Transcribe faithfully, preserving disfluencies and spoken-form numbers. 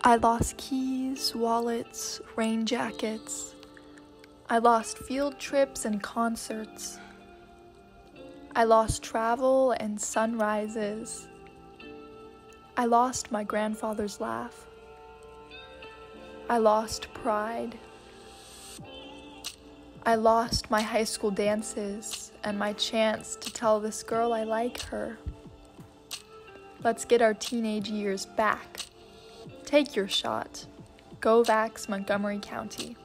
I lost keys, wallets, rain jackets. I lost field trips and concerts. I lost travel and sunrises. I lost my grandfather's laugh. I lost pride. I lost my high school dances and my chance to tell this girl I like her. Let's get our teenage years back. Take your shot. Go Vax Montgomery County.